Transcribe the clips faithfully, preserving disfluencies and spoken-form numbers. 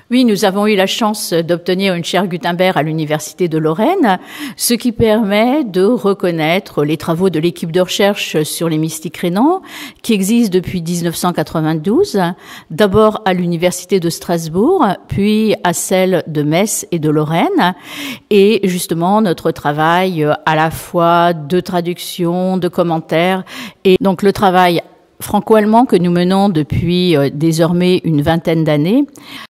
Oui, nous avons eu la chance d'obtenir une chaire Gutenberg à l'Université de Lorraine, ce qui permet de reconnaître les travaux de l'équipe de recherche sur les mystiques rénans, qui existe depuis dix-neuf cent quatre-vingt-douze, d'abord à l'Université de Strasbourg, puis à celle de Metz et de Lorraine. Et justement, notre travail à la fois de traduction, de commentaires, et donc le travail franco-allemand que nous menons depuis désormais une vingtaine d'années.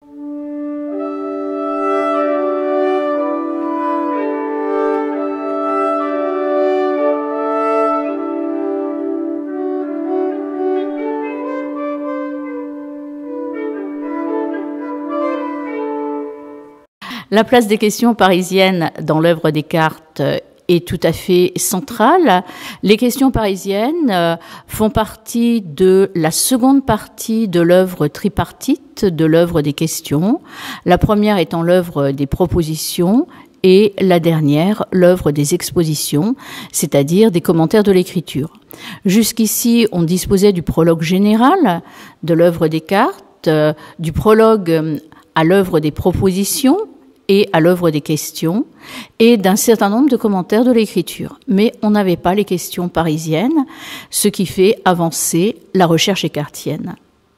La place des questions parisiennes dans l'œuvre Descartes est tout à fait centrale. Les questions parisiennes font partie de la seconde partie de l'œuvre tripartite de l'œuvre des questions. La première étant l'œuvre des propositions et la dernière, l'œuvre des expositions, c'est-à-dire des commentaires de l'écriture. Jusqu'ici, on disposait du prologue général de l'œuvre Descartes, du prologue à l'œuvre des propositions et à l'œuvre des questions, et d'un certain nombre de commentaires de l'écriture. Mais on n'avait pas les questions parisiennes, ce qui fait avancer la recherche écartienne.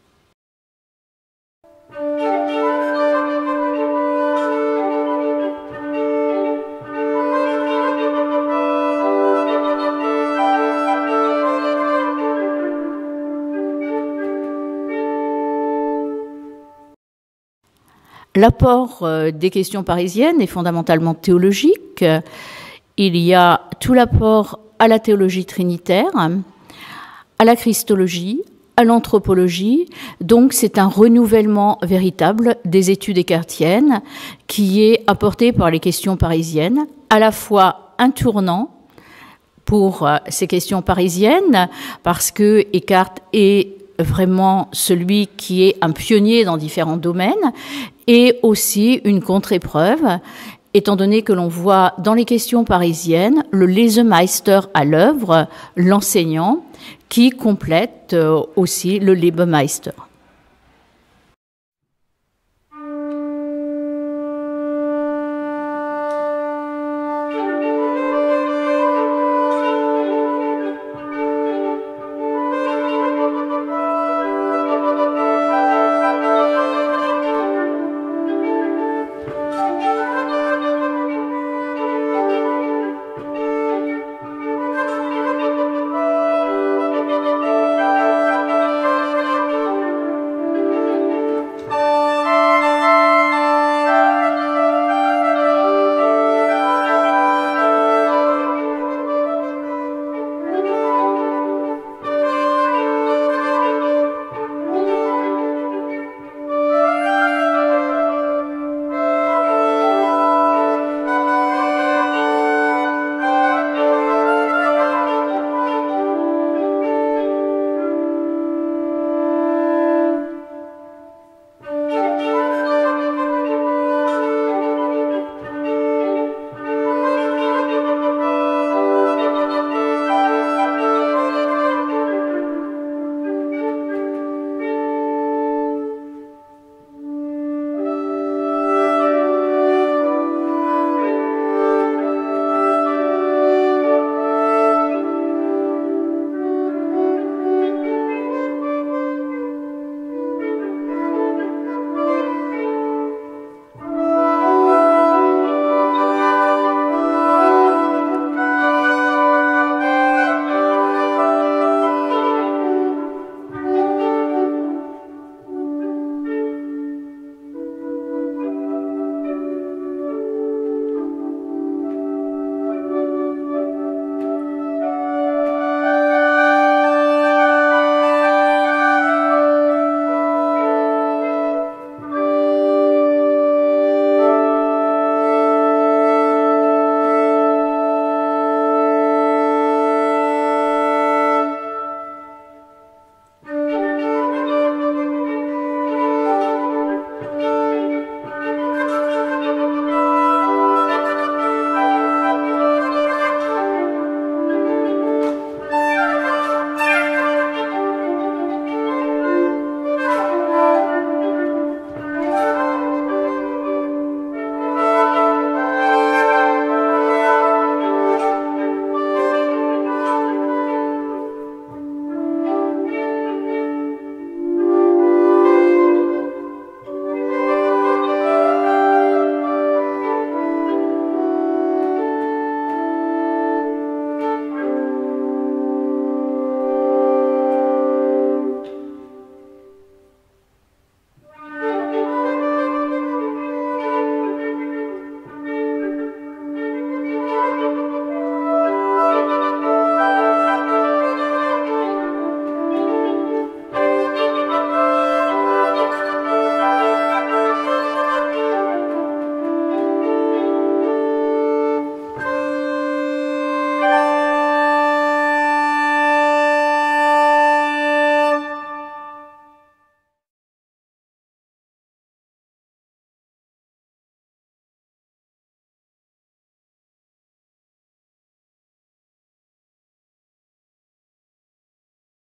L'apport des questions parisiennes est fondamentalement théologique. Il y a tout l'apport à la théologie trinitaire, à la christologie, à l'anthropologie. Donc c'est un renouvellement véritable des études écartiennes qui est apporté par les questions parisiennes, à la fois un tournant pour ces questions parisiennes, parce que Descartes est vraiment celui qui est un pionnier dans différents domaines, et aussi une contre-épreuve, étant donné que l'on voit dans les questions parisiennes le Lesemeister à l'œuvre, l'enseignant, qui complète aussi le Lebemeister.